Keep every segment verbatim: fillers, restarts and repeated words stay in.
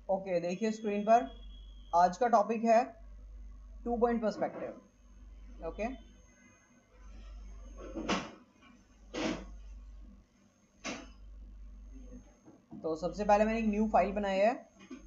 Okay, देखिए screen पर आज का टॉपिक है टू पॉइंट पर्सपेक्टिव। ओके, तो सबसे पहले मैंने एक न्यू फाइल बनाई है।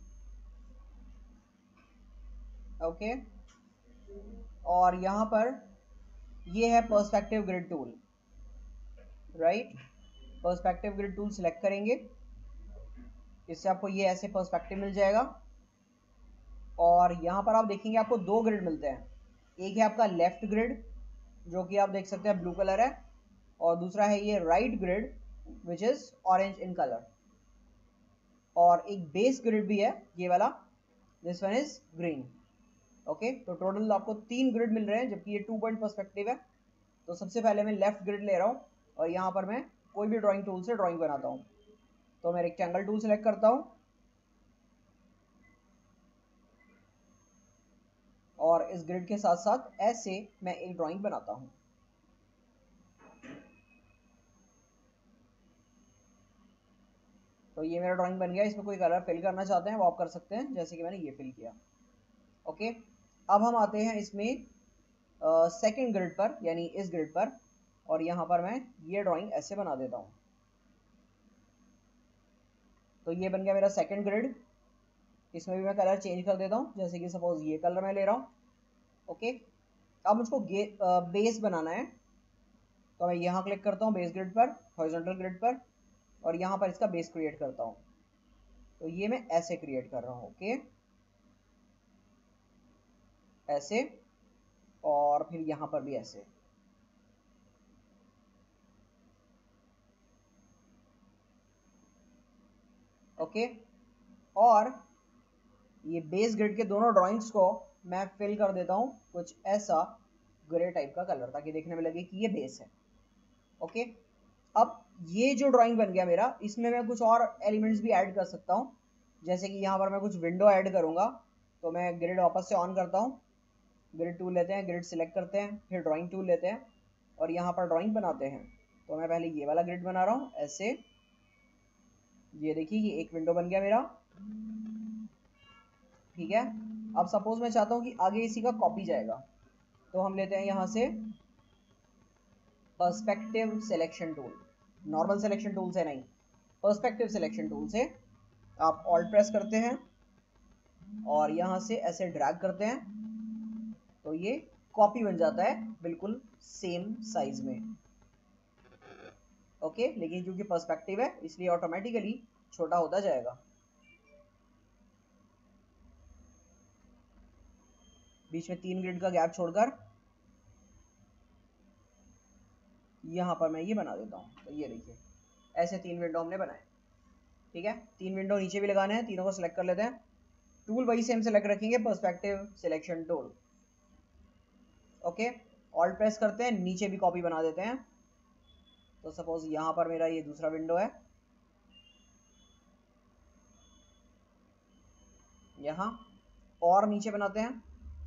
ओके, और यहाँ पर ये है perspective grid tool, right. Perspective grid tool select करेंगे, इससे आपको ये ऐसे पर्सपेक्टिव मिल जाएगा। और यहाँ पर आप देखेंगे आपको दो ग्रिड मिलते हैं। एक है आपका लेफ्ट ग्रिड जो कि आप देख सकते हैं ब्लू कलर है, और दूसरा है ये right grid which is orange in colour. और एक बेस ग्रिड भी है ये वाला, this one is green. Okay, तो टोटल आपको तीन ग्रिड मिल रहे हैं जबकि ये टू पॉइंट पर्सपेक्टिव है। तो सबसे पहले मैं लेफ्ट ग्रिड ले रहा हूँ और यहाँ पर मैं कोई भी ड्राइंग टूल से ड्राइंग बनाता हूँ। तो मैं रेक्टेंगल टूल सेलेक्ट करता हूँ और इस ग्रिड के साथ साथ ऐसे मैं एक ड्राइंग बनाता हूँ। तो ये मेरा ड्राइंग बन गया। इसमें कोई कलर फिल करना चाहते हैं वो आप कर सकते हैं, जैसे कि मैंने ये फिल किया। ओके, अब हम आते हैं इसमें सेकंड ग्रिड पर, यानी इस ग्रिड पर, और यहाँ पर मैं ये ड्राइंग ऐसे बना देता हूँ। तो ये बन गया मेरा सेकंड ग्रिड। इसमें भी मैं कलर चेंज कर देता हूँ, जैसे कि सपोज ये कलर मैं ले रहा हूँ। ओके, अब मुझको बेस बनाना है, तो मैं यहाँ क्लिक करता हूँ बेस ग्रिड पर, हॉरिजॉन्टल ग्रिड पर, और यहाँ पर इसका बेस क्रिएट करता हूँ। तो ये मैं ऐसे क्रिएट कर रहा हूँ। ओके, ऐसे, और फिर यहाँ पर भी ऐसे। ओके, और ये बेस ग्रिड के दोनों ड्राइंग्स को मैं फिल कर देता हूँ कुछ ऐसा ग्रे टाइप का कलर, ताकि देखने में लगे कि ये बेस है। ओके, अब ये जो ड्राइंग बन गया मेरा, इसमें मैं कुछ और एलिमेंट्स भी ऐड कर सकता हूँ, जैसे कि यहाँ पर मैं कुछ विंडो ऐड करूँगा। तो मैं ग्रिड वापस से ऑन करता हूँ, ग्रिड टूल लेते हैं, ग्रिड सिलेक्ट करते हैं, फिर ड्राइंग टूल लेते हैं और यहाँ पर ड्राइंग बनाते हैं। तो मैं पहले ये वाला ग्रिड बना रहा हूँ ऐसे। ये देखिए ये एक विंडो बन गया मेरा, ठीक है। अब सपोज मैं चाहता हूँ कि आगे इसी का कॉपी जाएगा, तो हम लेते हैं यहाँ से perspective selection tool. Normal selection tool से नहीं, पर्सपेक्टिव सिलेक्शन टूल से आप ऑल्ट प्रेस करते हैं और यहाँ से ऐसे ड्रैग करते हैं, तो ये कॉपी बन जाता है बिल्कुल सेम साइज में। ओके, लेकिन क्योंकि पर्सपेक्टिव है इसलिए ऑटोमेटिकली छोटा होता जाएगा। बीच में तीन ग्रिड का गैप छोड़कर यहाँ पर मैं ये बना देता हूँ। तो ये देखिए ऐसे तीन विंडो हमने बनाए, ठीक है। तीन विंडो नीचे भी लगाने हैं, तीनों को सिलेक्ट कर लेते हैं। टूल वही सेम सेलेक्ट रखेंगे, perspective selection tool. Okay, alt press करते हैं, नीचे भी कॉपी बना देते हैं। तो सपोज यहाँ पर मेरा ये दूसरा विंडो है, यहाँ और नीचे बनाते हैं,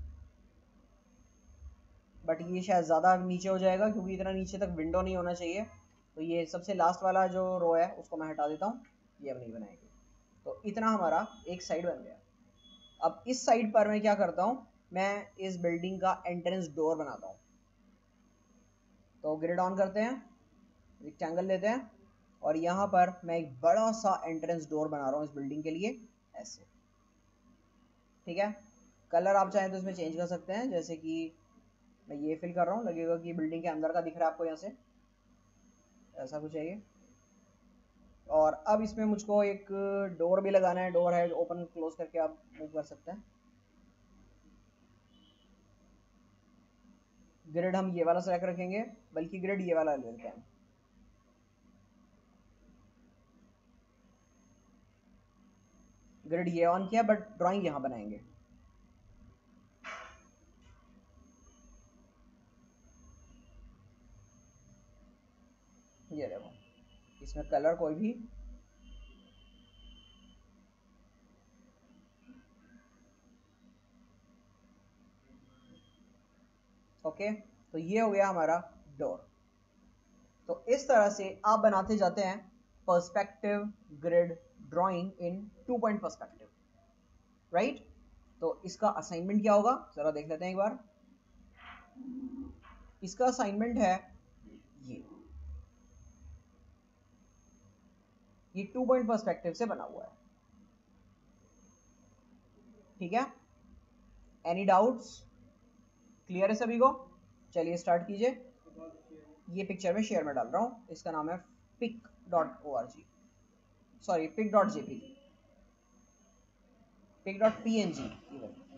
बट ये शायद ज़्यादा नीचे हो जाएगा क्योंकि इतना नीचे तक विंडो नहीं होना चाहिए। तो ये सबसे लास्ट वाला जो रो है उसको मैं हटा देता हूँ, ये अब नहीं बनाएंगे। तो इतना हमारा एक साइड बन गया। अब इस साइड पर मैं क्या करता हूँ, मैं इस बिल्डिंग का एंट्रेंस डोर बनाता हूँ। तो ग्रिड ऑन करते हैं, रेक्टेंगल लेते हैं और यहाँ पर मैं एक बड़ा सा एंट्रेंस डोर बना रहा हूँ इस बिल्डिंग के लिए ऐसे, ठीक है। कलर आप चाहें तो इसमें चेंज कर सकते हैं, जैसे कि मैं ये फिल कर रहा हूँ, लगेगा कि बिल्डिंग के अंदर का दिख रहा है आपको यहाँ से, ऐसा कुछ है ये। और अब इसमें मुझको एक डोर भी लगाना है, डोर है ओपन क्लोज करके आप मूव कर सकते हैं। ग्रिड हम ये वाला सेलेक्ट रखेंगे, बल्कि ग्रिड ये वाला लेते हैं। ग्रिड ये ऑन किया, बट ड्राइंग यहाँ बनाएंगे। ये देखो इसमें कलर कोई भी, ओके। तो ये हो गया हमारा डोर। तो इस तरह से आप बनाते जाते हैं perspective grid drawing in two point perspective. Right. तो इसका असाइनमेंट क्या होगा जरा देख लेते हैं एक बार। इसका असाइनमेंट है ये ये टू पॉइंट पर्सपेक्टिव से बना हुआ है, ठीक है। Any doubts? क्लियर है सभी को? चलिए स्टार्ट कीजिए। ये पिक्चर में शेयर में डाल रहा हूँ, इसका नाम है pic dot O R G, sorry pic dot J P, pic dot P N G even.